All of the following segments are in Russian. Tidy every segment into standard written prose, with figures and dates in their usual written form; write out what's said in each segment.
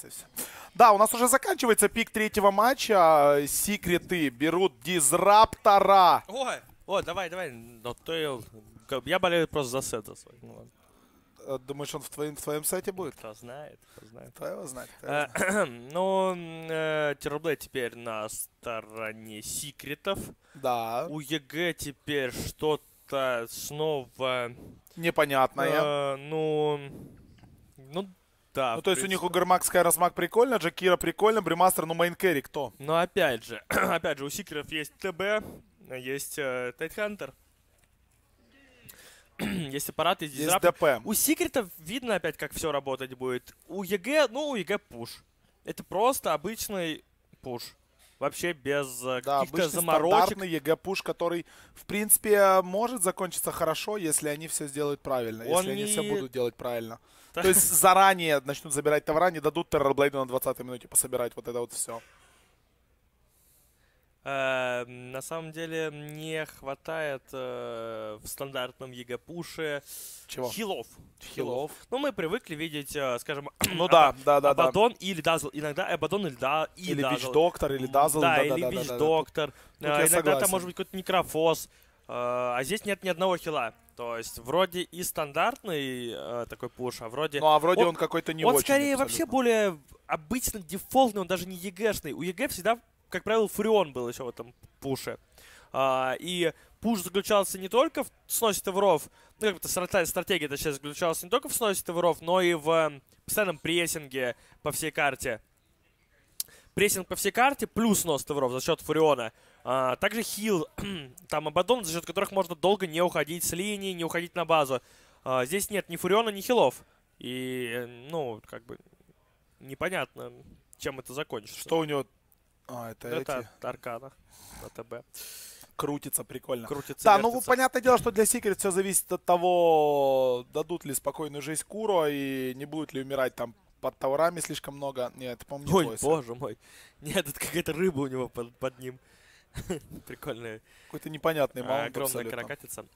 всё. Да, у нас уже заканчивается пик третьего матча. Секреты берут Дизраптора. Ой, давай. Но я болею просто за сет за свой. Ну, думаешь, он в твоем сете будет? Кто знает. Кто его знает? Ну, Террорблейд теперь на стороне секретов. Да. У ЕГЭ теперь что-то снова... Непонятное. Ну, да. Ну, то есть у них у Гармак, Скайросмак прикольно, Джакира прикольно, Бримастер, ну, мейн-керри кто? Но опять же, у секретов есть ТБ, есть Тайтхантер. Есть аппарат, есть дизраптор. ДП. У секретов видно опять, как все работать будет. У ЕГЭ, у ЕГЭ пуш. Это просто обычный пуш. Вообще без каких-то заморочек. Стандартный ЕГЭ-пуш, который, в принципе, может закончиться хорошо, если они все сделают правильно. Если они все будут делать правильно. То есть заранее начнут забирать товара, не дадут Террорблейду на 20-й минуте пособирать вот это вот все. На самом деле не хватает в стандартном ЕГЭ-пуше хилов. Ну, мы привыкли видеть, скажем, Абадон или Дазл. Иногда Абадон или Дазл. Или Вич-доктор, или Дазл. Да, или Вич-доктор. Иногда там может быть какой-то Некрофос. А здесь нет ни одного хила. То есть вроде и стандартный такой пуш, а вроде... Ну, а вроде он какой-то не очень. Он скорее вообще более обычно дефолтный, он даже не ЕГЭшный. У ЕГЭ всегда, как правило, Фурион был еще в этом пуше. И пуш заключался не только в сносе товаров, ну, как бы стратегия, точнее, заключалась не только в сносе товаров, но и в постоянном прессинге по всей карте. Прессинг по всей карте плюс снос товаров за счет Фуриона. Также хил, там Абадон, за счет которых можно долго не уходить с линии, не уходить на базу. Здесь нет ни Фуриона, ни хилов. И, ну, как бы, непонятно, чем это закончится. Что у него... это Аркана, АТБ. Крутится прикольно. Да, ну, понятное дело, что для Секрет все зависит от того, дадут ли спокойную жизнь Куро и не будет ли умирать там под товарами слишком много. Нет, это, по-моему, не Ой, боже мой. Нет, это какая-то рыба у него под ним. Прикольная. Какой-то непонятный маунт. Огромная каракатица.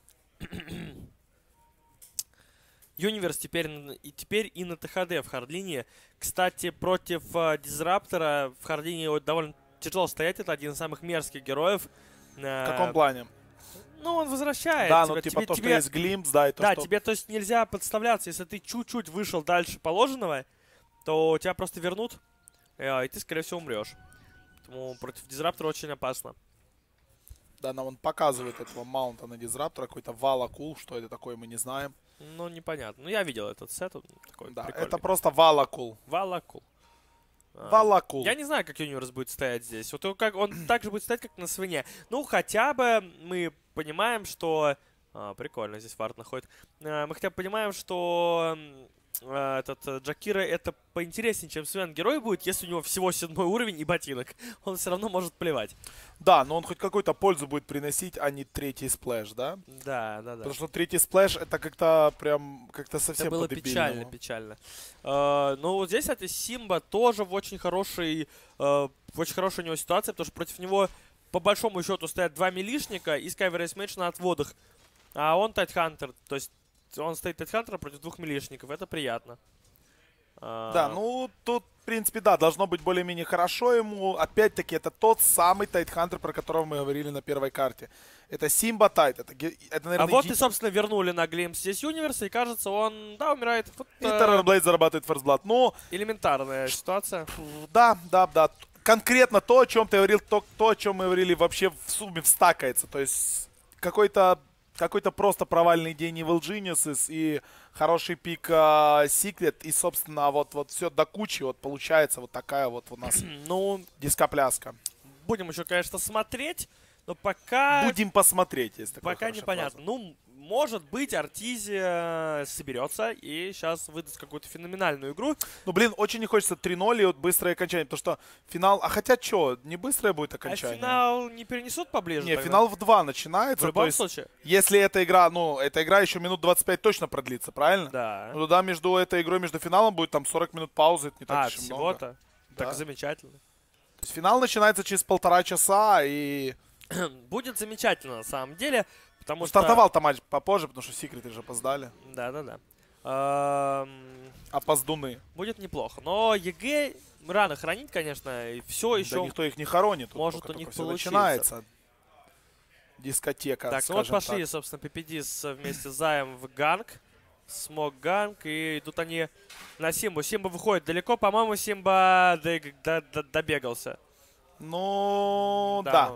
Юниверс теперь и на ТХД в хардлине. Кстати, против Дизраптора в хардлине довольно тяжело стоять. Это один из самых мерзких героев. В каком плане? Ну, он возвращает. Да, ну типа то, что есть глимпс, да, и то, да, что... тебе, то есть, нельзя подставляться. Если ты чуть-чуть вышел дальше положенного, то тебя просто вернут, и ты, скорее всего, умрешь. Поэтому против Дизраптора очень опасно. Да, но он показывает этого маунта на Дизраптора, какой-то Валакул, что это такое, мы не знаем. Ну, непонятно. Ну, я видел этот сет, он такой да, прикольный. Это просто Валакул. Валакул. Я не знаю, как Юниверс будет стоять здесь. Вот он так же будет стоять, как на свине. Ну, хотя бы мы понимаем, что... прикольно, здесь вард находит. Мы хотя бы понимаем, что этот Джакира это поинтереснее, чем Свен герой будет, если у него всего 7 уровень и ботинок. Он все равно может плевать. Да, но он хоть какую-то пользу будет приносить, а не третий сплэш, да? Да. Потому что третий сплэш это как-то прям совсем это было печально. Ну вот здесь, кстати, Симба тоже в очень хорошей у него ситуация, потому что против него по большому счету стоят 2 милишника и Skyway Race Mage на отводах. А он Тайтхантер, то есть он стоит Тайтхантера против 2 милишников, это приятно. Да, ну тут, в принципе, да, должно быть более-менее хорошо ему. Опять-таки, это тот самый Тайтхантер, про которого мы говорили на первой карте. Это Симба Тайт. Это, наверное, вот и, собственно, вернули на глимпс здесь Юниверса, и кажется, он, да, умирает. Вот, и Террорблейд зарабатывает ферстблад. Ну, элементарная ситуация. Да. Конкретно то, о чем ты говорил, то, о чем мы говорили, вообще в сумме встакается. То есть какой-то просто провальный день Evil Geniuses и хороший пик Secret. И, собственно, вот все до кучи вот получается вот такая вот у нас дископляска. Будем еще, конечно, смотреть, но пока... Будем посмотреть, если пока непонятно. Фраза. Ну, может быть, Артизия соберется и сейчас выдаст какую-то феноменальную игру. Ну, блин, очень не хочется 3-0 и вот быстрое окончание, потому что финал... А хотя что, не быстрое будет окончание? А финал не перенесут поближе? Не, финал в 2 начинается. В любом случае. Если эта игра, эта игра еще минут 25 точно продлится, правильно? Да. Ну, да, между этой игрой, между финалом будет там 40 минут паузы, это не так уж и много. всего-то? Да. Так замечательно. То есть финал начинается через 1,5 часа и... Будет замечательно, на самом деле. Потому что... Стартовал-то матч попозже, потому что секреты же опоздали. Да. Опоздуны. Будет неплохо. Но ЕГЭ рано хранить, конечно, и все еще... Да никто их не хоронит. Может у них получиться. Начинается дискотека, так, ну вот пошли, собственно, PPD вместе с Заем в ганг. Смог ганг, и идут они на Симбу. Симба выходит далеко, по-моему, Симба добегался. Ну, да.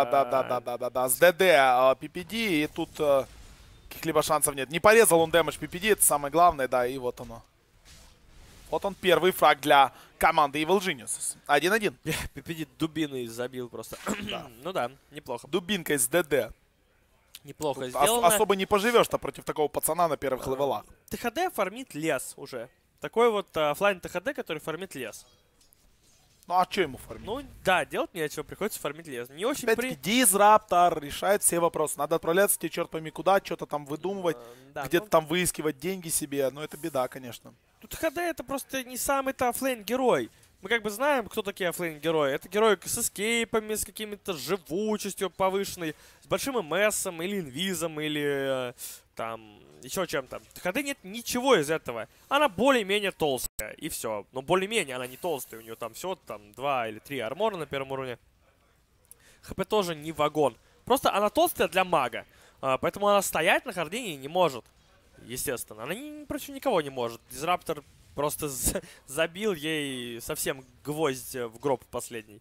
С ДД PPD, и тут каких-либо шансов нет. Не порезал он дэмэдж PPD, это самое главное, да, и вот оно. Вот он, первый фраг для команды Evil Geniuses. 1-1. PPD дубиной забил просто. Да. Ну да, неплохо. Дубинкой с ДД. Неплохо тут сделано. Особо не поживешь-то против такого пацана на первых левелах. ТХД фармит лес уже. Такой вот оффлайн ТХД, который фармит лес. Ну а что ему фармить? Ну да, делать нечего, приходится фармить лес. Не очень Дизраптор решает все вопросы. Надо отправляться тебе черт пойми куда, что-то там выдумывать, да, где-то там выискивать деньги себе. Ну это беда, конечно. Тут ТХД это просто не самый-то оффлейн герой. Мы как бы знаем, кто такие оффлейн герои. Это герои с эскейпами, с какими-то живучестью повышенной, с большим МСом или инвизом, или там еще чем-то. ТХД нет ничего из этого. Она более-менее толстая, и все. Но более-менее она не толстая, у нее там всего там 2 или 3 армора на первом уровне. ХП тоже не вагон. Просто она толстая для мага, поэтому она стоять на хардине не может. Естественно. Она против никого не может. Дизраптор просто забил ей совсем гвоздь в гроб последний.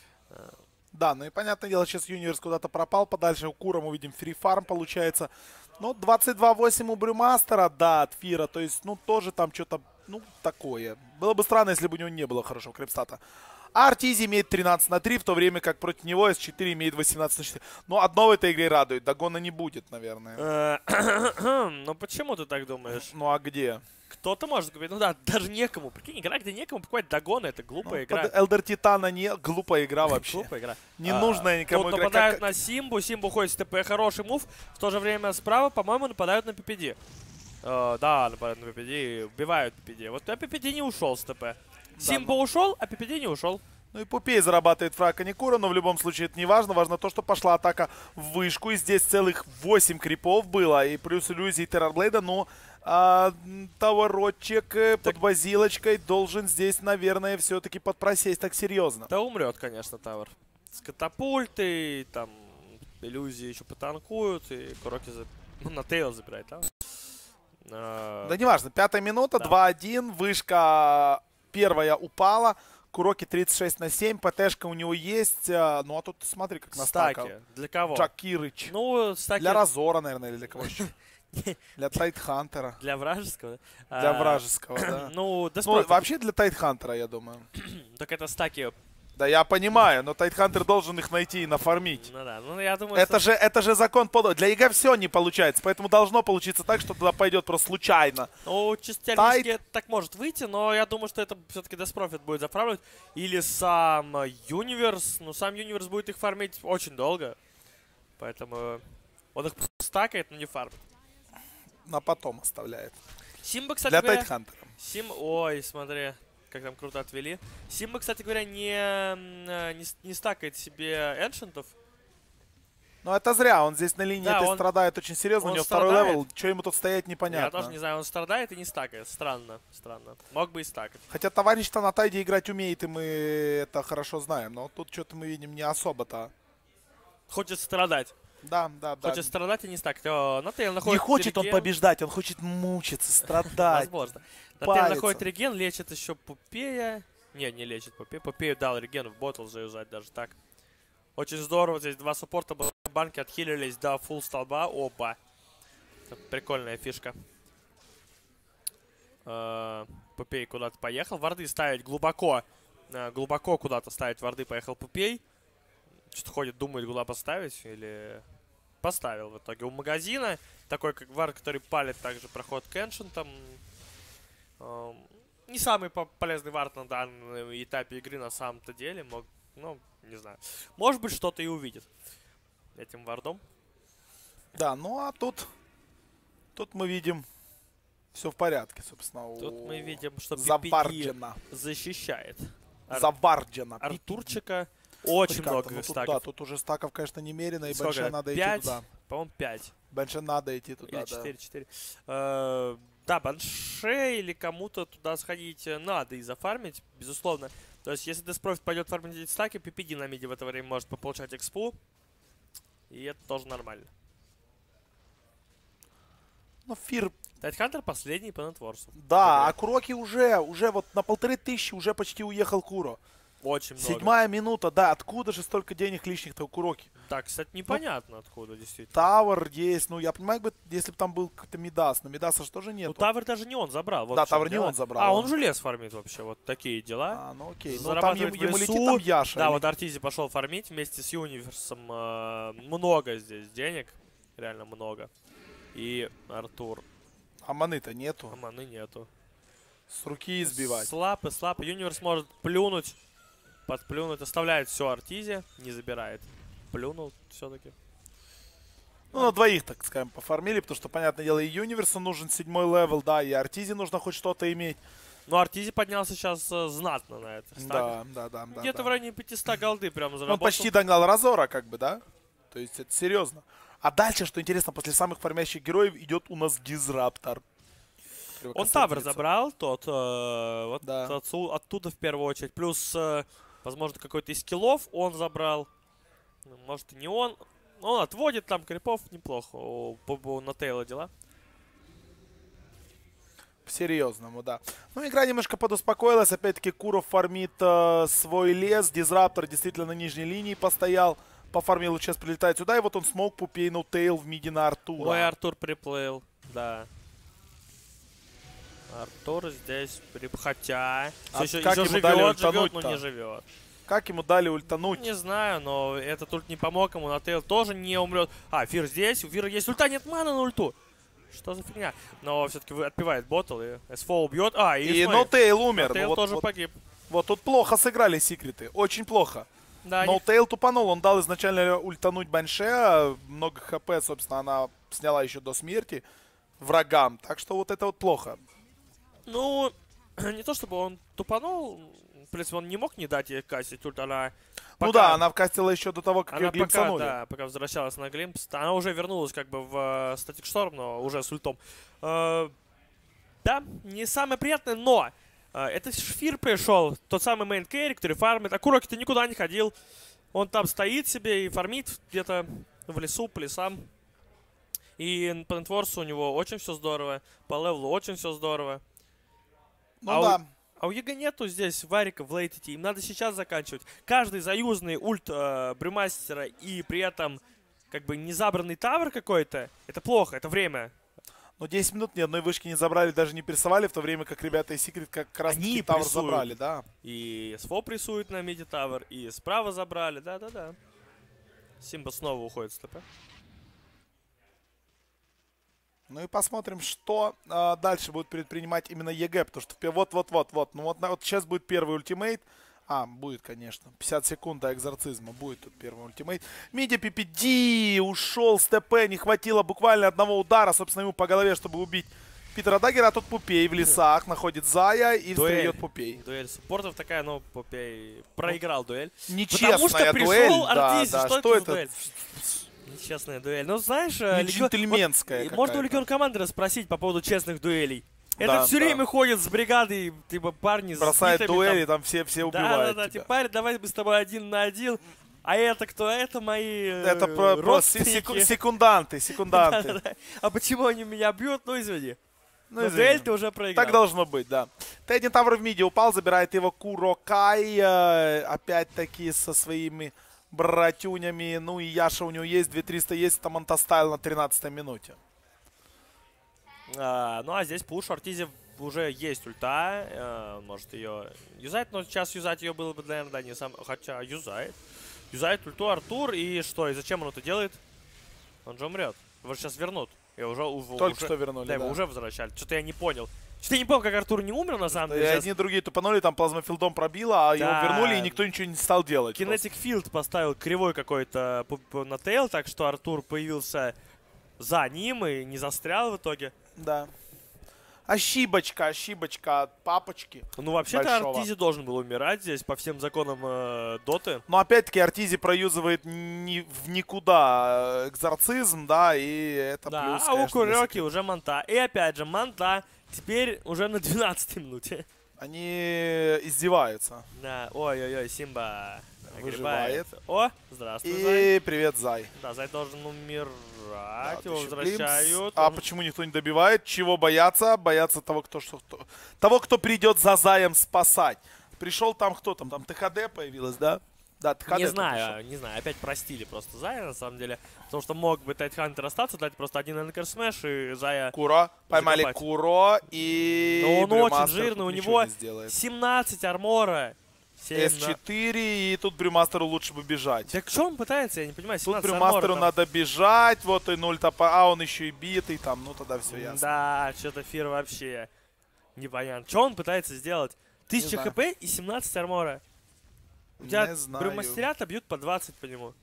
Да, ну и понятное дело, сейчас Юниверс куда-то пропал подальше. У Кура мы видим фрифарм получается. Ну, 22-8 у Брюмастера, да, от Фира. То есть, ну, тоже там что-то, ну, такое. Было бы странно, если бы у него не было хорошего крипстата. А Артизи имеет 13-3, в то время как против него С4 имеет 18-4. Но одно в этой игре радует. Догона не будет, наверное. Ну, почему ты так думаешь? Ну, а где? Кто-то может говорить, ну да, даже некому. Прикинь, игра, где некому покупать догоны, это глупая игра. Элдер Титана не глупая игра вообще. Глупая игра. Не нужная никому тут игра. Нападают на Симбу, Симбу уходит с ТП, хороший мув. В то же время справа, по-моему, нападают на PPD. Да, нападают на PPD, убивают PPD. Вот PPD не ушел с ТП. Да, Симба ушел, а PPD не ушел. Ну и Пупей зарабатывает фраг Аникура, но в любом случае это не важно. Важно то, что пошла атака в вышку. И здесь целых 8 крипов было. И плюс иллюзии Террорблейда. Ну, товарочек под базилочкой должен здесь, наверное, все-таки подпросесть так серьезно. Да умрет, конечно, Тавр. С катапультой, там, иллюзии еще потанкуют. И Куроки на Тейл забирает, да? Да неважно, 5-я минута, да. 2-1. Вышка первая упала. Куроки 36/7, ПТшка у него есть. Ну, а тут смотри, как на стаке. Для кого? Джакирыч. Ну, стаки... Для Разора, наверное, или для кого еще? Для Тайтхантера. Для вражеского? Для вражеского, да. Ну, вообще для Тайтхантера, я думаю. Так это стаки... Да я понимаю, но Тайтхантер должен их найти и нафармить. Ну да, ну я думаю, это же закон подлого. Для ЕГЭ все не получается, поэтому должно получиться так, что туда пойдет просто случайно. Ну, чисто теоретически так может выйти, но я думаю, что это все-таки Деспрофит будет заправлять. Или сам Юниверс. Ну, сам Юниверс будет их фармить очень долго. Поэтому он их стакает, но не фармит. На потом оставляет. Симба, кстати, для Тайтхантера. Ой, смотри. Как там круто отвели. Симба, кстати говоря, не стакает себе эншентов. Ну это зря, он здесь на линии страдает очень серьезно, у него второй левел, что ему тут стоять непонятно. Я тоже не знаю, он страдает и не стакает, странно. Мог бы и стакать. Хотя товарищ-то на тайде играть умеет, и мы это хорошо знаем, но тут что-то мы видим не особо-то. Хочет страдать. Да. Хочет страдать и не стакать. Не хочет он побеждать, он хочет мучиться, страдать. Возможно. Натейл находит реген, лечит еще Пупея. Не лечит Пупея. Пупею дал реген в ботл заюзать даже так. Очень здорово. Здесь два саппорта банки отхилились до фулл столба. Оба. Это прикольная фишка. Пупей куда-то поехал. Варды ставить глубоко. Глубоко куда-то ставить варды поехал Пупей. Что-то ходит, думает, куда поставить. Или... Поставил в итоге у магазина. Такой, как вард, который палит также проход к эншентам. Не самый полезный вард на данном этапе игры на самом-то деле. Ну, не знаю. Может быть, что-то и увидит этим вардом. Да, ну а тут мы видим все в порядке, собственно. Тут мы видим, что Заварджена защищает. Заварджена. Артурчика. Очень много стаков. Да, тут уже стаков, конечно, немерено, и Бенше надо идти туда. По-моему, 5. Бенше надо идти туда, или 4. Да, Да, Банше или кому-то туда сходить надо и зафармить, безусловно. То есть, если Деспрофит пойдет фармить эти стаки, PPD на миде в это время может получать экспу. И это тоже нормально. Ну, Фир... Тайтхантер последний по нетворсу. Да, а Куроки уже вот на 1500 уже почти уехал Куро. Очень много. 7-я минута, да, откуда же столько денег лишних-то у Куроки? Да, кстати, непонятно откуда, действительно. Тавр есть, ну я понимаю, если бы там был какой-то Мидас, но Мидаса же тоже нет. Ну, Тавр даже не он забрал. Вот да, Тавр не он забрал. А, он же лес фармит вообще, вот такие дела. А, ну окей, ну там Зарабатывает ему в лесу. летит там Яша. Да, вот Артизи пошел фармить вместе с Юниверсом. Много здесь денег, реально много. И Артур. А маны-то нету. А маны нету. С руки избивать. Слаб. Юниверс может плюнуть, подплюнуть, оставляет все Артизи, не забирает. Плюнул все-таки. Ну, на двоих, так скажем, пофармили, потому что, понятное дело, и Юниверсу нужен 7-й левел, да, и Артизи нужно хоть что-то иметь. Ну, Артизи поднялся сейчас знатно на это. Да. Где-то в районе 500 голды прям заработал. Он почти догнал Разора, как бы, да? То есть это серьезно. А дальше, что интересно, после самых фармящих героев идет у нас Дизраптор. Он Тавр забрал, тот, вот да. оттуда в первую очередь. Плюс, возможно, какой-то из скиллов он забрал. Может, и не он. Он отводит там крипов неплохо. На Тейла дела. По-серьезному, да. Ну, игра немножко подуспокоилась. Опять-таки, Куров фармит свой лес. Дизраптор действительно на нижней линии постоял. Пофармил, сейчас прилетает сюда. И вот он смог пупейнул Тейл в миде на Артура. Ой, Артур приплыл, да. Артур здесь хотя... как ему дали ультануть-то? Но не живет. Как ему дали ультануть? Не знаю, но этот ульт не помог ему. На Тейл тоже не умрет. А, Фир здесь. У Фира есть ульта, нет мана на ульту. Что за фигня? Но все-таки отпивает ботл и СФО убьет. А, и Ноутейл умер. Ноутейл тоже погиб. Вот тут плохо сыграли секреты. Очень плохо. Да, Ноутейл тупанул. Он дал изначально ультануть Банше. Много хп, собственно, она сняла еще до смерти врагам. Так что вот это вот плохо. Ну, не то чтобы он тупанул. В принципе, он не мог не дать ей кастить ульт. Она пока... Ну да, она вкастила еще до того, как она ее глимпсанули. пока возвращалась на глимпс. Она уже вернулась как бы в Static Storm, но уже с ультом. Да, не самое приятное, но это Фир пришел, тот самый мейн керри, который фармит. А Куроки-то никуда не ходил. Он там стоит себе и фармит где-то в лесу, по лесам. И по нетворсу у него очень все здорово. По левелу очень все здорово. Ну да. А у ЕГЭ нету здесь варика в лейтите. Им надо сейчас заканчивать. Каждый заюзанный ульт Брюмастера и при этом как бы не забранный тавр какой-то, это плохо, это время. Но 10 минут ни одной вышки не забрали, даже не прессовали, в то время как ребята из Secret как раз таки тавр забрали, да. И СФО прессует на миде тавр, и справа забрали, да-да-да. Симба снова уходит с ТП. Ну и посмотрим, что дальше будет предпринимать именно ЕГЭ, потому что вот. Ну вот сейчас будет первый ультимейт. Будет, конечно. 50 секунд до экзорцизма. Будет тут первый ультимейт. Миди PPD ушел с ТП. Не хватило буквально одного удара, собственно, ему по голове, чтобы убить Питера Даггера. А тут Пупей в лесах находит Зая и встает Пупей. Дуэль суппортов такая, но Пупей проиграл дуэль. Нечестная потому что дуэль. Пришел Артизи. Да, что это? Дуэль? Нечестная дуэль. Ну, знаешь, джентльменская вот, можно у Легион Командера спросить по поводу честных дуэлей. Этот все да. время ходит с бригадой, типа, парни бросает с дуэли, там все убивают да, типа, парень, давай мы с тобой 1 на 1. А это кто? Это мои родственники. Секунданты. Да. А почему они меня бьют? Ну, извини. Ну, дуэль ты уже проиграл. Так должно быть, да. Т1 Тавр в миде упал, забирает его Курокай. Опять-таки со своими братюнями. Ну и Яша у него есть, 2300 есть. Там антастайл на 13-й минуте. Ну а здесь пуш, Артизи уже есть ульта, он может ее юзать, но сейчас юзать ее было бы, наверное, да, не сам, хотя юзает. Юзает ульту Артур, и что, и зачем он это делает? Он же умрет, его сейчас вернут. Только что вернули, да. Его уже возвращали, что-то я не понял. Что-то я не помню, как Артур не умер, на самом деле. Одни другие тупанули, там плазмофилдом пробило, а его вернули, и никто ничего не стал делать. Kinetic Field поставил кривой какой-то на тейл, так что Артур появился за ним и не застрял в итоге. Да. Ошибочка от папочки. Ну, вообще-то Артизи должен был умирать здесь по всем законам доты. Но опять-таки Артизи проюзывает в никуда экзорцизм, да, и это да, плюс, а конечно, у Куроки уже манта. И опять же, манта теперь уже на 12-й минуте. Они издеваются. Да, ой-ой-ой, Симба Выживает. огребает. О, здравствуй, И Зай. привет, Зай. Да, Зай должен умирать, Да, его еще возвращают. А Он- почему никто не добивает? Чего бояться? Боятся того, того, кто придет за Заем спасать. Пришел там кто там? Там ТХД появилась, да? Да, ТХД. Не там знаю, не знаю, опять простили просто Зая, на самом деле. Потому что мог бы Тайтхантер остаться, дать просто один Энкер Смэш и Зая... пришел. Куро. Поймали закопать. Куро и... Но он Брюмастер очень жирный, тут у ничего него не сделает. 17 армора. 7 на- С4, и тут Брюмастеру лучше бы бежать. Так что он пытается, я не понимаю, Тут 17 Брюмастеру армора там. надо бежать, вот и 0 топа, а он еще и битый там, ну тогда все ясно. Да, что-то Фир вообще непонятно. Что он пытается сделать? 1000 знаю. хп и 17 армора. У тебя Не знаю. брюмастерята бьют по 20 по нему.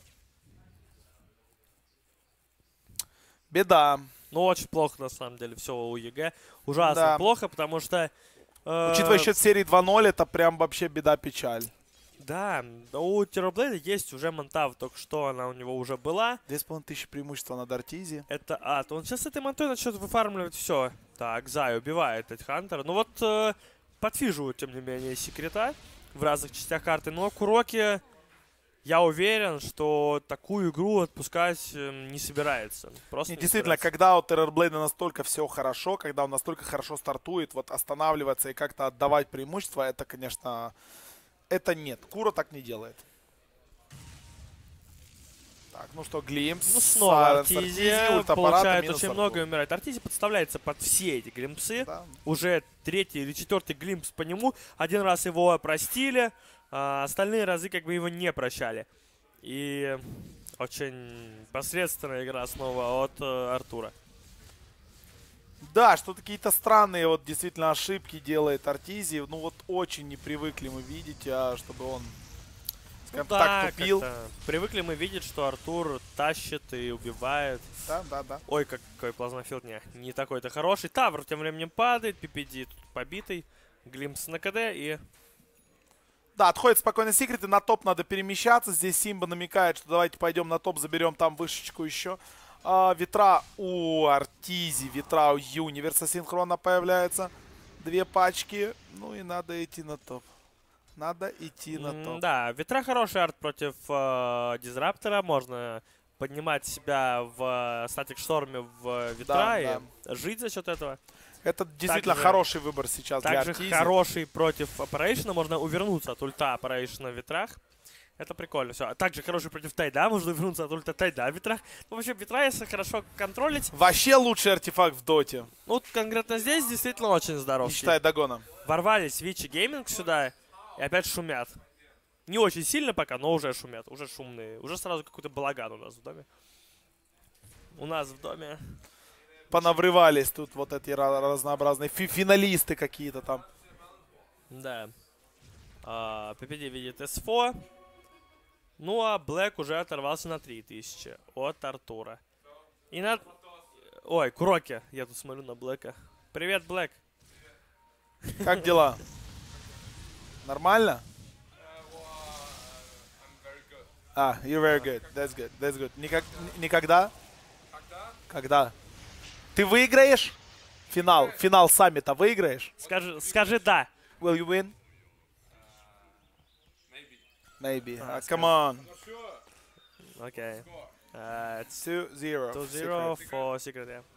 Беда. Ну, очень плохо, на самом деле, все у ЕГЭ. Ужасно Да. плохо, потому что... Учитывая счет серии 2-0, это прям вообще беда-печаль. Да, у Террорблейда есть уже Монтав, только что она у него уже была. 2500 преимущества над Артизи. Это ад. Он сейчас с этой Монтой начнет выфармливать все. Так, Зай убивает Эдхантера. Ну вот, подфиживают, тем не менее, секрета в разных частях карты. Но Куроки, я уверен, что такую игру отпускать не собирается. Просто Не, не действительно, собирается. когда у Террорблейда настолько все хорошо, когда он настолько хорошо стартует, вот останавливаться и как-то отдавать преимущество, это, конечно, это нет. Кура так не делает. Так, ну что, Глимпс. Ну, снова Сайленс, Артизия ультапарата, получает минус очень Артур. много и умирает. Артизия подставляется под все эти глимпсы. Да. Уже 3-й или 4-й глимпс по нему. Один раз его простили, а остальные разы как бы его не прощали. И очень посредственная игра снова от Артура. Да, что-то какие-то странные вот действительно ошибки делает Артизи. Ну вот очень не привыкли мы видеть, чтобы он, скажем так, тупил. как-то привыкли мы видеть, что Артур тащит и убивает. Да, да, да. Ой, какой плазмофилд, не такой-то хороший. Тавр тем временем падает, PPD тут побитый. Глимпс на КД и... Да, отходит спокойно секреты, на топ надо перемещаться. Здесь Симба намекает, что давайте пойдем на топ, заберем там вышечку еще. Ветра у Артизи, ветра у Юниверса синхронно появляется. 2 пачки, ну и надо идти на топ. Надо идти на топ. Да, ветра хороший арт против Дизраптора. Можно поднимать себя в статик шторме в ветра Да, и да. жить за счет этого. Это действительно Также- хороший выбор сейчас для Также Артизи. хороший против Operation. Можно увернуться от ульта Operation в ветрах. Это прикольно. Все. Также хороший против Тайда. Можно увернуться от ульта Тайда в ветрах. Ну, вообще, ветра, если хорошо контролить. Вообще лучший артефакт в доте, Ну, вот конкретно здесь действительно очень здоров. не считая Дагона. Ворвались Вичи Гейминг сюда и опять шумят. Не очень сильно пока, но уже шумят. Уже шумные. Уже сразу какой-то балаган у нас в доме. У нас в доме. Понаврывались тут вот эти разнообразные финалисты какие-то там. Да. PPD видит S4. Ну, а Блэк уже оторвался на 3000 от Артура. И на... Ой, Куроки. Я тут смотрю на Блэка. Привет, Блэк. Как дела? Нормально? You're very good. That's good. That's good. Никогда? Когда? Ты выиграешь? Финал саммита выиграешь? Скажи да. Will you win? Maybe. Come on. Окей. 2-0. 2-0 for Secret, yeah.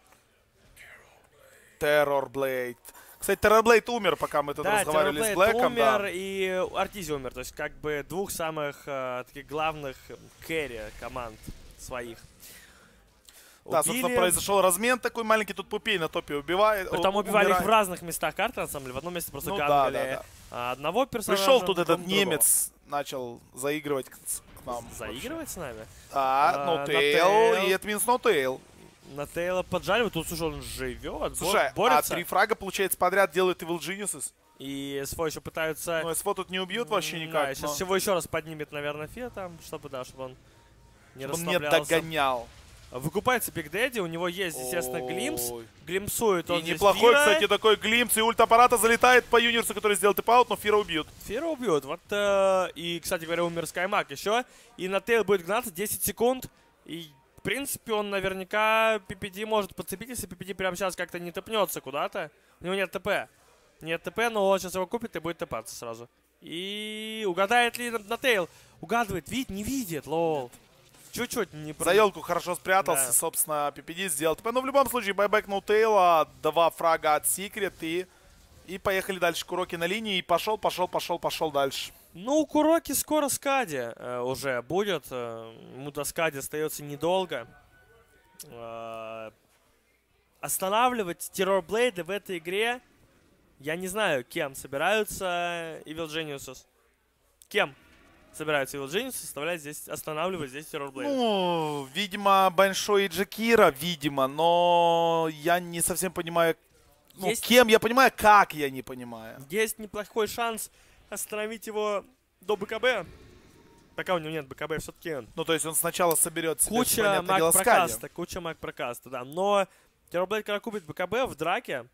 Террорблейд. Кстати, Террорблейд умер, пока мы тут Да, разговаривали с Террорблейд Блэком. умер Да. и Артизи умер. То есть как бы двух самых таких главных кэрри команд своих. Да, собственно, произошел размен такой маленький. Тут Пупей на топе убивает. Там убивали их умирает. в разных местах карты, на самом деле. В одном месте просто Ну да, гангали да, одного персонажа. Пришел тут в этот другом другого. немец, начал заигрывать к нам. Заигрывать с нами? Да, Ноутейл Ноутейл. и Эдминс Ноутейл. На Тейла поджаривают. Тут, слушай, он живет, Слушай, борется. 3 фрага, получается, подряд делают Evil Geniuses. И СФО еще пытаются... Но СФО тут не убьют вообще никак. Да, сейчас всего еще раз поднимет, наверное, Фе там, чтобы он не Он не расслаблялся. догонял. Выкупается Биг Дэдди, у него есть, естественно, глимпс. Ой. Глимпсует он И здесь неплохой, Фира. кстати, такой глимпс. И ультаппарата залетает по Юниверсу, который сделал тип-аут, но Фира убьют. Фира убьют. Вот, и, кстати говоря, умер Скаймак еще. И на Тейл будет гнаться 10 секунд. И принципе, он наверняка PPD может подцепить, если PPD прямо сейчас как-то не тэпнется куда-то. У него нет ТП. Нет ТП, но он сейчас его купит и будет тэпаться сразу. И угадает ли на тейл? Угадывает, видит, не видит, лол. Чуть-чуть не... За елку хорошо спрятался, Да. собственно, PPD сделал ТП. Но в любом случае, байбек ноутейла, 2 фрага от Секрет и поехали дальше. Куроки на линии и пошел дальше. Ну, у Куроки скоро Скади уже будет. Ему до Скади остается недолго. Останавливать террорблейды в этой игре, я не знаю, кем собираются Evil Geniuses. Кем собираются Evil Geniuses останавливать здесь террорблейды? Ну, видимо, Бэншо и Джакира, видимо, но я не совсем понимаю, ну, кем я понимаю, как я не понимаю. Есть неплохой шанс остановить его до БКБ. Пока у него нет БКБ, все-таки Ну, то есть он сначала соберет себе, куча маг-прокаста, да. Но террорблейд, когда купит БКБ в драке,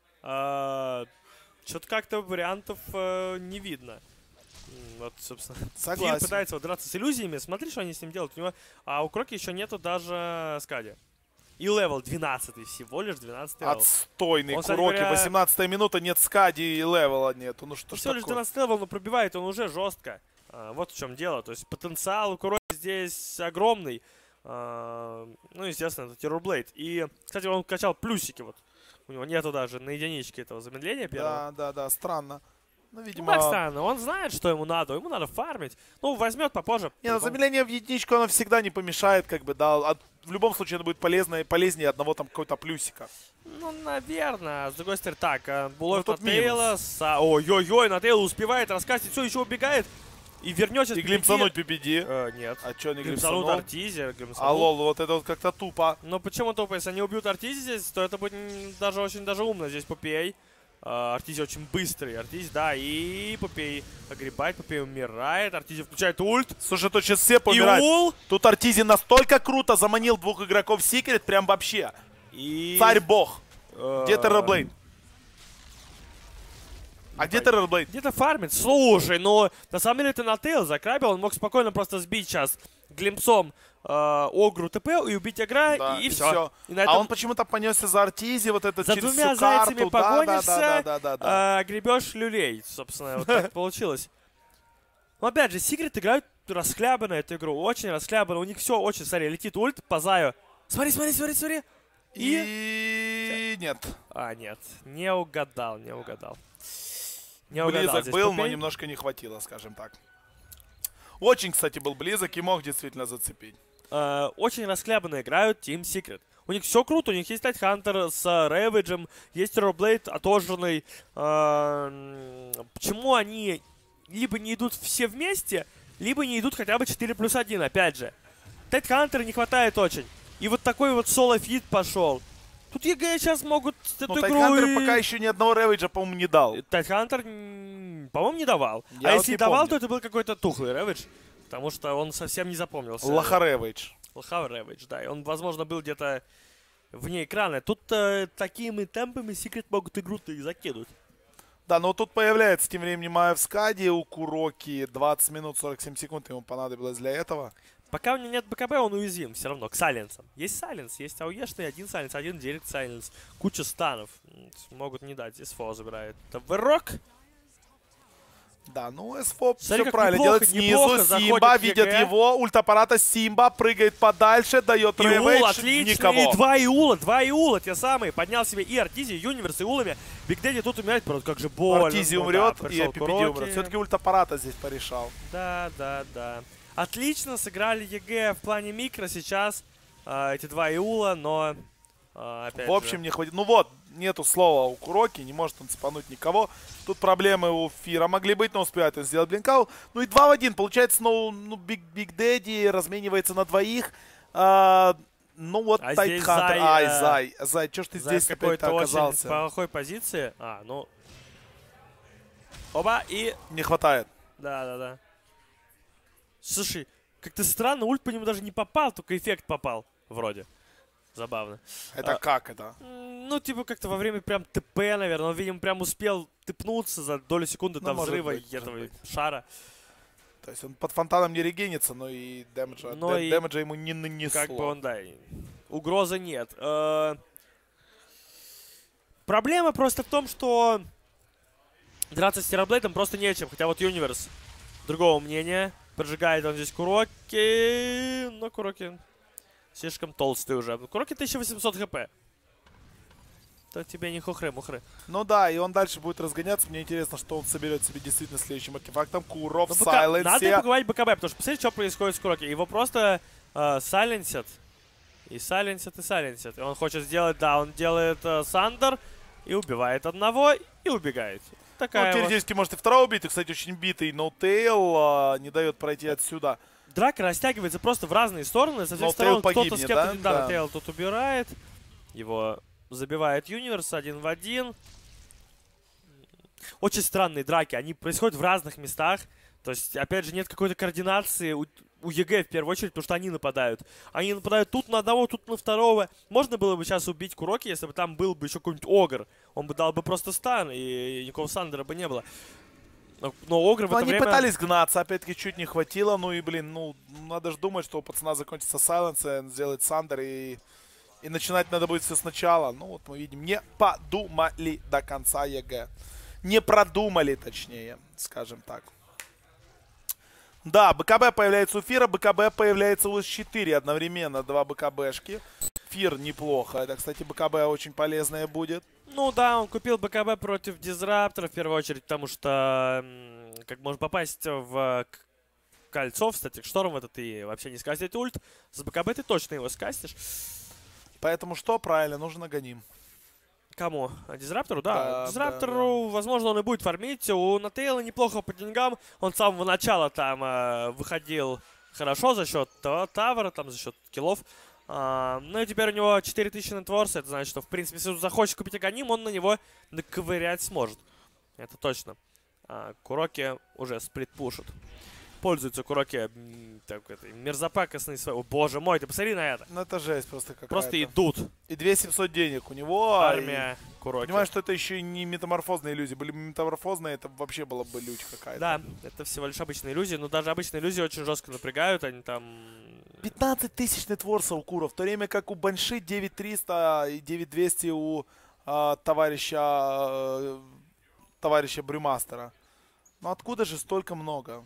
что-то как-то вариантов не видно. Вот, собственно. Согласен. Фир пытается вот драться с иллюзиями. Смотри, что они с ним делают. У Кроки еще нету даже Скади. И левел 12 всего лишь 12 левел. Отстойный Он, Куроки, говоря, 18 минута, нет Скади и левела нету. Ну что ж всего лишь такое? 12 левел, но пробивает он уже жестко. Вот в чем дело. То есть потенциал у Куроки здесь огромный. Ну, естественно, это террорблейд. И, кстати, он качал плюсики вот. У него нету даже на единичке этого замедления первого. Да, странно. Ну, видимо... Ну, как странно, он знает, что ему надо фармить. Ну, возьмет попозже. Не, ну, замедление в единичку, оно всегда не помешает, как бы, да. В любом случае, это будет полезнее одного там какого-то плюсика. Ну, наверное. С другой стороны, так, Булов тут на Тейла. Ой-ой-ой, на Тейла успевает раскастить, все, еще убегает. И вернется. И глимпсануть PPD. Нет. А чё не Глимпсанут глимпсанул? Артизи. А лол, вот это вот как-то тупо. Ну, почему тупо? Если они убьют Артизи здесь, то это будет даже очень даже умно. Здесь Попей. Артизи очень быстрый. Артизи, да, и Попей огребает, Попей умирает. Артизи включает ульт. Слушай, тут сейчас все помирают. И ул. Тут Артизи настолько круто заманил 2 игроков в Секрет, прям вообще. И... Царь-бог. Где Террорблейд? А где Террорблейд? Где-то фармит. Слушай, ну, на самом деле ты на тейл закрабил, он мог спокойно просто сбить сейчас глимпсом Огру ТП и убить Агра, Да, и все. А он почему-то понесся за Артизи, вот это за через двумя всю карту. зайцами погонишься, Да. гребешь люлей, собственно, вот так получилось. Но опять же, Секрет играют расхлябанно эту игру, очень расхлябанно, у них все очень, смотри, летит ульт по Заю. Смотри. И нет. Нет, не угадал. Близок здесь был, Попей. но немножко не хватило, скажем так. Очень, кстати, был близок и мог действительно зацепить. Очень расхлябанно играют Team Secret. У них все круто, у них есть Тайтхантер с Рэвиджем, есть Террорблейд отожженный. Почему они либо не идут все вместе, либо не идут хотя бы 4+1, опять же. Тайтхантера не хватает очень. И вот такой вот соло-фит пошел. Тут ЕГЭ сейчас могут эту игру... Тайтхантер пока еще ни одного Рэвиджа, по-моему, не дал. Тайтхантер, по-моему, не давал. Я если не давал, помню. то это был какой-то тухлый Рэвидж. Потому что он совсем не запомнился. Лоха Рэвидж. Лоха Рэвидж, да. И он, возможно, был где-то вне экрана. Тут такими темпами Секрет могут игру-то и закинуть. Да, но тут появляется тем временем Майя в Скади у Куроки. 20 минут 47 секунд ему понадобилось для этого. Пока у него нет БКБ, он уязвим все равно к сайленсам. Есть сайленс, есть АУЕшный, один сайленс, один директ сайленс. Куча станов. Могут не дать. СФО забирает. Таверок. Да, ну СФО Смотри, все как правильно неплохо, делает снизу. неплохо Симба заходит в видит ЕГЭ. его. Ультаппарата Симба прыгает подальше, дает Иул, ревейдж. отлично. Никого. И два Иула, те самые. Поднял себе и Артизи, и Юниверс, и Улами. Биг Дэдди тут умирает, просто как же больно. Артизи Ну умрет, да, и пришел PPD Куроки. умрет. Все-таки ультаппарата здесь порешал. Да. Отлично сыграли ЕГЭ в плане микро сейчас. Эти 2 Иула, но... опять В общем, не хватит. Ну вот, нету слова у Куроки, не может он спануть никого. Тут проблемы у Фира могли быть, но успевает он сделать блинкаут. Ну и 2 в 1. Получается, Биг Дэдди разменивается на двоих. Ну вот, А Тайтхантер. здесь Ай, Зай, чё ж ты Зай здесь в какой-то опять-то очень оказался? плохой позиции. Оба, и... Не хватает. Да. Слушай, как-то странно, ульт по нему даже не попал, только эффект попал. Вроде. Забавно. Это как это? Ну, типа, как-то во время прям ТП, наверное. Он, видимо, прям успел тыпнуться за долю секунды Ну, до может взрыва быть, этого может шара. То есть он под фонтаном не регенится, но и дэмэджа ему не нанесло. Как бы он, да, угрозы нет. Проблема просто в том, что драться с Террорблейдом просто нечем. Хотя вот Юниверс другого мнения. Поджигает он здесь Куроки. Но Куроки слишком толстый уже. Куроки 1800 хп. То тебе не хухры-мухры. Ну да, и он дальше будет разгоняться. Мне интересно, что он соберет себе действительно следующим артефактом. Куро в сайленсе. Надо поговорить БКБ, потому что посмотрите, что происходит с Куроки. Его просто сайленсят. И сайленсят, и сайленсят. И он хочет сделать, да, он делает Сандер. И убивает одного, и убегает. Такая ну, теоретически может и второго убить. И, кстати, очень битый ноутейл не дает пройти отсюда. Драка растягивается просто в разные стороны. Со всех сторон кто-то с кем-то... Да, Тейл тут убирает. Его забивает Юниверс 1 в 1. Очень странные драки. Они происходят в разных местах. То есть, опять же, нет какой-то координации у ЕГЭ в первую очередь, потому что они нападают. Они нападают тут на одного, тут на второго. Можно было бы сейчас убить Куроки, если бы там был бы еще какой-нибудь Огр. Он бы дал бы просто стан, и никакого Сандера бы не было. Но Огр в это время... Они пытались гнаться, опять-таки чуть не хватило. Ну и, блин, ну, надо же думать, что у пацана закончится сайленс, сделает Сандер, и начинать надо будет все сначала. Ну вот мы видим, не подумали до конца ЕГЭ. Не продумали, точнее, скажем так. Да, БКБ появляется у Фира, БКБ появляется у С4 одновременно, два БКБшки. Фир неплохо, это, кстати, БКБ очень полезное будет. Ну да, он купил БКБ против Дизраптора в первую очередь, потому что как можно попасть в кольцо, в статик шторм, это ты вообще не скастить ульт. С БКБ ты точно его скастишь. Поэтому что? Правильно, нужно гоним. Кому? Дизраптору? Да. Дизраптору, да. Возможно, он и будет фармить. У Натейла неплохо по деньгам. Он с самого начала там выходил хорошо за счет тавера, там за счет киллов. Ну и теперь у него 4000 нетворса. Это значит, что, в принципе, если он захочет купить Аганим, он на него наковырять сможет. Это точно. Куроки уже сплит-пушат. Пользуются Куроки мерзопакостной своей. О, боже мой, ты посмотри на это. Ну это жесть просто какая-то. Просто идут. И 2700 денег у него. Армия Куроки. Понимаешь, что это еще и не метаморфозные иллюзии. Были бы метаморфозные, это вообще была бы лють какая-то. Да, это всего лишь обычные иллюзии. Но даже обычные иллюзии очень жестко напрягают. Они там... 15 тысяч нетворса у Кура. В то время как у Банши 9300 и 9200 у товарища Брюмастера. Ну откуда же столько много?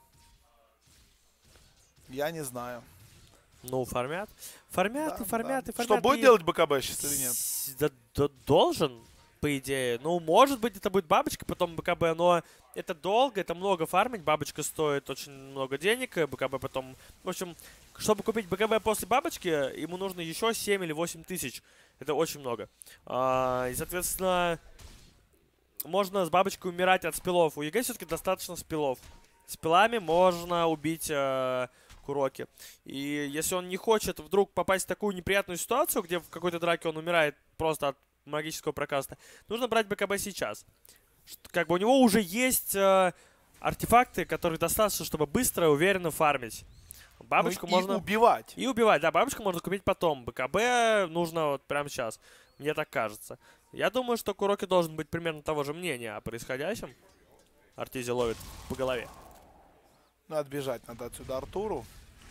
Я не знаю. Ну, фармят. Фармят, да, и фармят, да. И фармят. Что, будет делать БКБ сейчас или нет? Да, должен, по идее. Ну, может быть, это будет бабочка, потом БКБ, но это долго, это много фармить. Бабочка стоит очень много денег, и БКБ потом... В общем, чтобы купить БКБ после бабочки, ему нужно еще 7 или 8 тысяч. Это очень много. И, соответственно, можно с бабочкой умирать от спилов. У ЕГЭ все-таки достаточно спилов. Спилами можно убить... Куроки. И если он не хочет вдруг попасть в такую неприятную ситуацию, где в какой-то драке он умирает просто от магического прокаста, нужно брать БКБ сейчас. Как бы у него уже есть артефакты, которые достаточно, чтобы быстро и уверенно фармить. Бабочку можно... И убивать. И убивать, да. Бабочку можно купить потом. БКБ нужно вот прямо сейчас. Мне так кажется. Я думаю, что Куроки должен быть примерно того же мнения о происходящем. Артизи ловит по голове. Надо бежать, надо отсюда Артуру.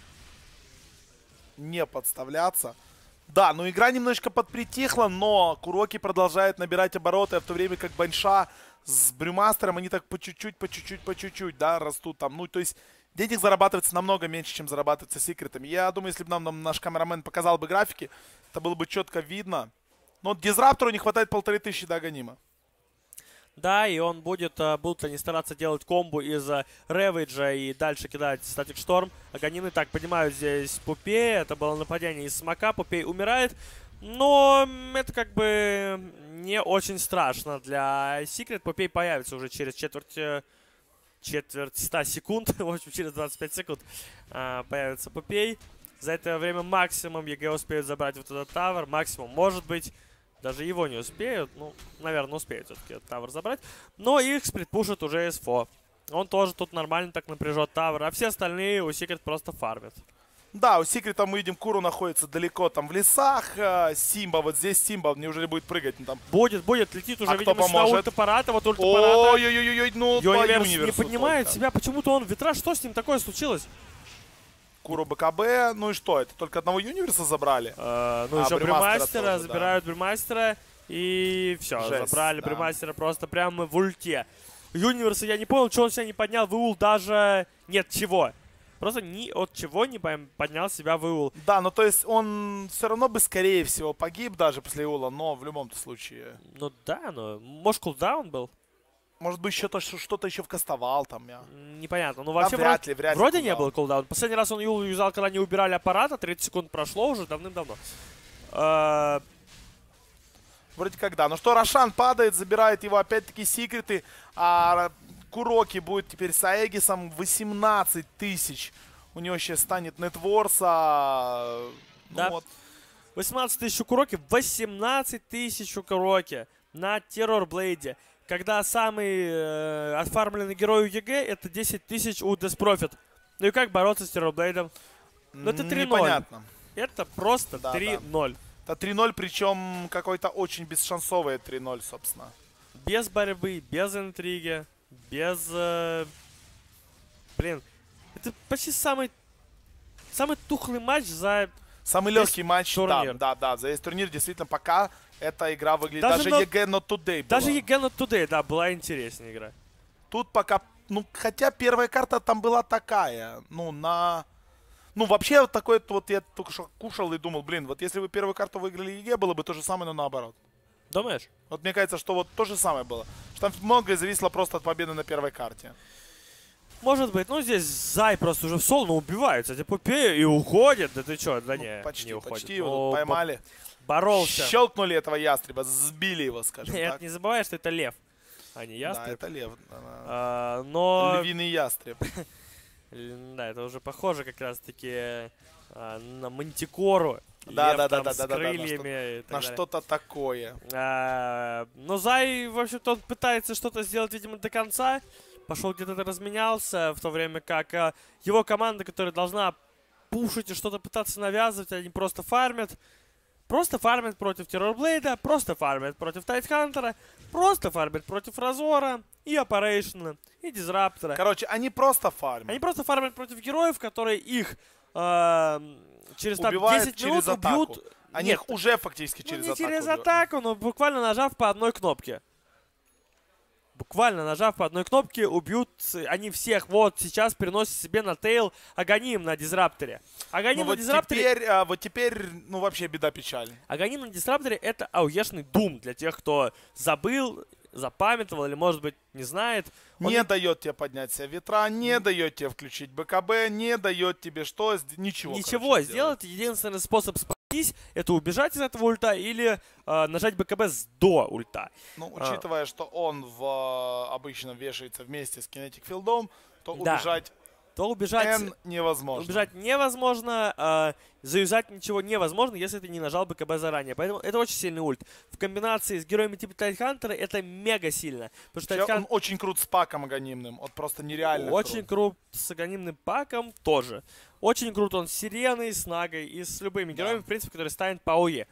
Не подставляться. Да, ну игра немножечко подпритихла, но Куроки продолжает набирать обороты, в то время как Банша с Брюмастером, они так по чуть-чуть, да, растут там. Ну, то есть денег зарабатывается намного меньше, чем зарабатывается секретами. Я думаю, если бы нам наш камерамен показал бы графики, это было бы четко видно. Но Дизраптору не хватает 1500 до Аганима. Да, и он будут они стараться делать комбо из Рэвиджа и дальше кидать Статик Шторм. Аганины так поднимают здесь Пупея. Это было нападение из Смока. Пупей умирает. Но это как бы не очень страшно для Секрет. Пупей появится уже через четверть 100 секунд. В общем, через 25 секунд появится Пупей. За это время максимум ЕГЭ успеют забрать вот этот тавер. Максимум, может быть... Даже его не успеют. Ну, наверное, успеют все-таки этот тавер забрать. Но их сплитпушит уже СФО. Он тоже тут нормально так напряжет тавер. А все остальные у Секрет просто фармят. Да, у Секрета мы видим, Куру находится далеко там в лесах. Симба, вот здесь Симба, неужели будет прыгать? Ну, там... Будет, летит уже, А кто видимо, сюда поможет? ультапарата, вот ультапарата. Ой-ой-ой, ну, по Юниверс не Юниверсу поднимает только. себя, почему-то он ветра, что с ним такое случилось? Куру БКБ, ну и что, это только одного Юниверса забрали? Ну еще Бримастера, тоже, забирают Бримастера, и все, Жесть, забрали да. Бримастера просто прямо в ульте. Юниверса я не понял, что он себя не поднял, Выул даже... Нет, чего. Просто ни от чего не поднял себя Выул. Да, ну то есть он все равно бы, скорее всего, погиб даже после Ула, но в любом случае. Ну да, но может кулдаун был? Может быть, еще что-то еще вкастовал там. Непонятно. Ну Да, вообще вряд ли вроде не кулдаун. было кулдаун. Последний раз он Юл юзал, когда не убирали аппарата, 30 секунд прошло уже давным-давно. Вроде как да. Ну что, Рошан падает, забирает его опять-таки секреты. А Куроки будет теперь с Аегисом 18 тысяч. У него сейчас станет нетворса. Да. Ну, вот. 18 тысяч у Куроки, 18 тысяч у Куроки на Террорблейде. Когда самый отфармленный герой у ЕГЭ, это 10 тысяч у Деспрофит. Ну и как бороться с Террорблейдом? Ну это 3-0. Непонятно. Это просто Да, 3-0. Это 3-0, причем какой-то очень бесшансовый 3-0, собственно. Без борьбы, без интриги, без... Блин, это почти самый тухлый матч за... Самый легкий матч, турнир. да. За весь турнир действительно пока эта игра выглядит. Даже ЕГЭ Not Today была. Даже ЕГЭ Not Today, да, была интереснее игра. Тут пока, ну, хотя первая карта там была такая, ну, вообще, вот такой вот я только что кушал и думал, блин, вот если бы первую карту выиграли ЕГЭ, было бы то же самое, но наоборот. Думаешь? Вот мне кажется, что вот то же самое было. Что там многое зависело просто от победы на первой карте. Может быть. Ну, здесь Зай просто уже в соло убивает. Кстати, Пупею и уходит. Да ты чё, да не, Почти, не уходит. почти его тут поймали. Боролся. Щелкнули этого ястреба, сбили его, скажем Нет, так. не забывай, что это лев, а не Да, ястреб. это лев. Но... Львиный ястреб. Да, это уже похоже как раз-таки на Мантикору. Да, Лев да, там да, с да, да, крыльями и так На далее. что-то такое. Но Зай, в общем-то, он пытается что-то сделать, видимо, до конца. Пошел где-то разменялся, в то время как его команда, которая должна пушить и что-то пытаться навязывать, они просто фармят. Просто фармят против Террорблейда, просто фармят против Тайтхантера, просто фармят против Разора и Оппарейшна, и Дизраптора. Короче, они просто фармят. Они просто фармят против героев, которые их через там, Убивают 10 через минут атаку. убьют. Они Нет, их уже фактически ну, через не атаку через убивают. атаку, но буквально нажав по одной кнопке. Буквально нажав по одной кнопке, убьют они всех. Вот сейчас переносят себе на тейл Аганим на Дизрапторе. Аганим на Дизрапторе... Вот теперь, ну вообще беда печаль. Аганим на Дизрапторе это ауешный дум для тех, кто забыл, запамятовал или, может быть, не знает. Он Не дает тебе поднять себе ветра, не дает тебе включить БКБ, не дает тебе что, ничего. Ничего короче, сделать. Единственный способ спастись — это убежать из этого ульта или нажать БКБ до ульта. Ну, учитывая, что он обычно вешается вместе с Kinetic Field'ом, то Да. убежать То убежать невозможно. Убежать невозможно, заюзать ничего невозможно, если ты не нажал БКБ заранее. Поэтому это очень сильный ульт. В комбинации с героями типа Тайтхантера это мега сильно. Потому что Он Тайтхантер очень крут с паком аганимным. Вот просто нереально очень крут с аганимным паком тоже. Очень крут он с Сиреной, с Нагой и с любыми героями, в принципе, которые станет по АОЕ.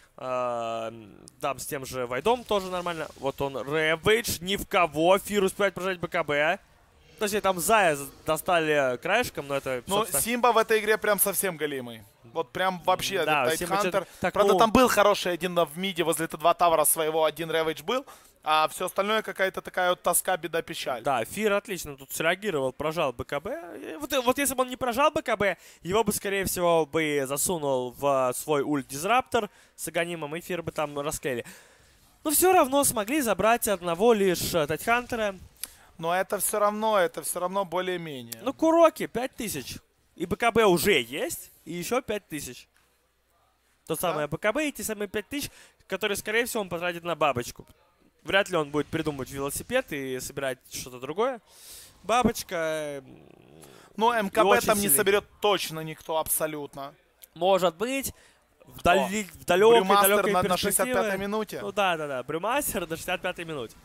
Да, с тем же Вайдом тоже нормально. Вот он, Рэвэйдж, ни в кого. Фир успевает прожать БКБ. Точнее, там Зая достали краешком, но это, Ну, собственно... Симба в этой игре прям совсем голимый. Вот прям вообще, Да, этот Симба Тайтхантер. так, Правда, ну- там был хороший один в миде возле Т2 Тавра своего, один Рэвэдж был. А все остальное какая-то такая вот тоска, беда, печаль. Да, Фир отлично тут среагировал, прожал БКБ. И вот если бы он не прожал БКБ, его бы, скорее всего, бы засунул в свой ульт Дизраптор с Аганимом, и Фир бы там расклеили. Но все равно смогли забрать одного лишь Тайтхантера. Но это все равно более-менее. Ну, Куроки 5000. И БКБ уже есть, и еще 5000. То самое БКБ и те самые 5000, которые, скорее всего, он потратит на бабочку. Вряд ли он будет придумывать велосипед и собирать что-то другое. Бабочка... Ну, и МКБ очень там не сильный. соберет точно никто абсолютно. Может быть, в далекой Брюмастер на перспективе. 65-й минуте. Ну да. Брюмастер до 65-й минуте.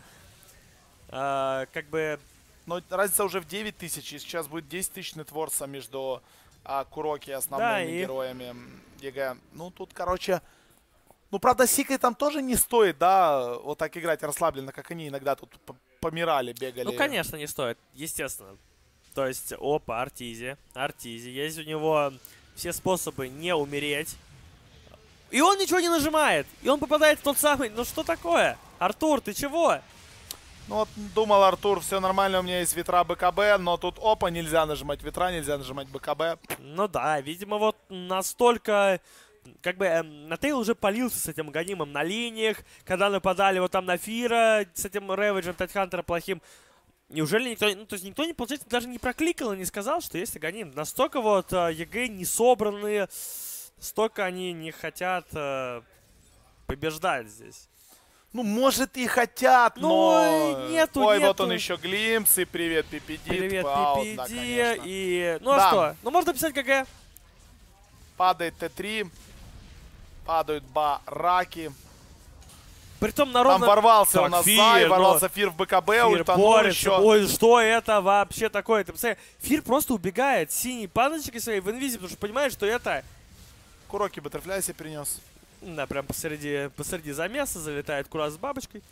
Как бы... Но разница уже в 9 тысяч, и сейчас будет 10 тысяч нетворса между а Куроки основными Да, и... героями ЕГЭ. Ну, тут, короче... Ну, правда, Секретам тоже не стоит, да, вот так играть расслабленно, как они иногда тут помирали, бегали. Ну, конечно, не стоит, естественно. То есть, опа, Артизи. Есть у него все способы не умереть. И он ничего не нажимает. И он попадает в тот самый... Ну, что такое? Артур, ты чего? Ну, вот думал Артур, все нормально, у меня есть ветра БКБ, но тут, опа, нельзя нажимать ветра, нельзя нажимать БКБ. Ну да, видимо, вот настолько... Как бы Натейл уже полился с этим Аганимом на линиях, когда нападали вот там на Фира с этим Рэвиджем, Тайтхантера плохим. Неужели никто, ну, то есть никто, получается, даже не прокликал и не сказал, что есть Аганим? Настолько вот ЕГЭ не собранные, столько они не хотят побеждать здесь. Ну, может, и хотят, но... нету. Вот он еще глимпс, и привет, PPD. Привет, PPD, да, и... Ну, да. а что? Ну, можно писать ГГ. Падает Т3, падают бараки. Притом на ровном... Там ворвался так, у нас Фир, Зай, ворвался Фир в БКБ, Фир ультанул еще. Ой, что это вообще такое? Ты представляешь, Фир просто убегает синей паночкой своей в инвизе, потому что понимает, что это... Куроки Баттерфляй себе принес. Да, прям посреди замеса залетает Курас с бабочкой.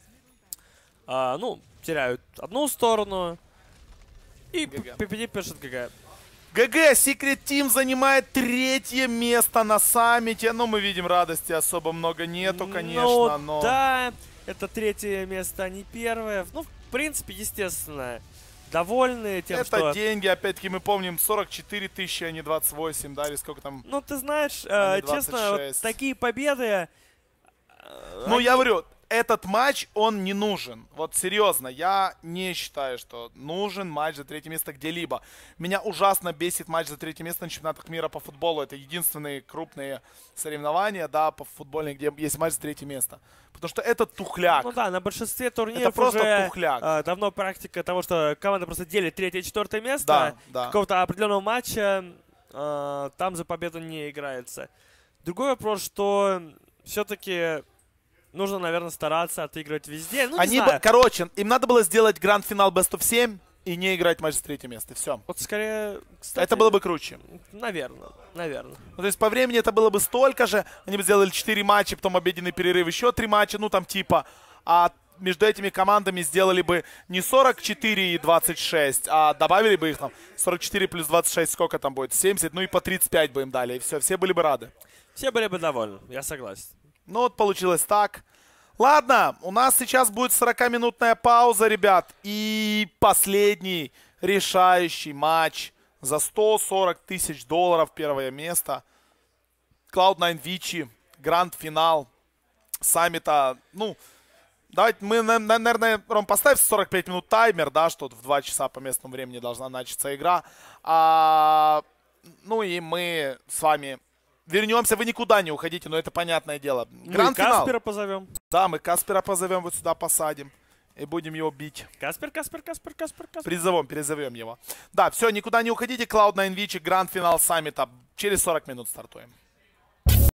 Ну, теряют одну сторону. И PPD пишет ГГ. ГГ, Secret Team занимает 3-е место на саммите. Ну, мы видим, радости особо много нету, конечно, ну, но... да, это 3-е место, а не 1-е. Ну, в принципе, естественно, довольны тем, это что... Это деньги, опять-таки, мы помним, 44 тысячи, а не 28, да, или сколько там? Ну, ты знаешь, честно, вот такие победы... Ну, я говорю, этот матч, он не нужен. Вот серьезно, я не считаю, что нужен матч за 3-е место где-либо. Меня ужасно бесит матч за 3-е место на чемпионатах мира по футболу. Это единственные крупные соревнования, да, по футболу, где есть матч за 3-е место. Потому что это тухляк. Ну да, на большинстве турниров это просто уже тухляк. Давно практика того, что команда просто делит 3-е и 4-е место. Да, да. Какого-то определенного матча там за победу не играется. Другой вопрос, что все-таки... Нужно, наверное, стараться отыгрывать везде. Ну, не знаю. Короче, им надо было сделать гранд-финал Best of 7 и не играть матч с 3-е место. Все. Вот скорее, кстати, это было бы круче. Наверное. Ну, то есть по времени это было бы столько же. Они бы сделали 4 матча, потом обеденный перерыв, еще 3 матча, ну там типа. А между этими командами сделали бы не 44 и 26, а добавили бы их там 44 плюс 26, сколько там будет? 70, ну и по 35 бы им дали, и все были бы рады. Все были бы довольны, я согласен. Ну вот получилось так. Ладно, у нас сейчас будет 40-минутная пауза, ребят. И последний решающий матч за 140 тысяч долларов, первое место. Cloud9 Вичи, гранд-финал саммита. Ну, давайте мы, наверное, Ром, поставим 45 минут таймер, да, что в 2 часа по местному времени должна начаться игра. Ну и мы с вами... Вернемся, вы никуда не уходите, но это понятное дело. Гранд-финал. Мы Каспера позовем. Да, мы Каспера позовем, вот сюда посадим. И будем его бить. Каспер. Призовем его. Да, все, никуда не уходите. Cloud9 Вичи, гранд-финал саммита. Через 40 минут стартуем.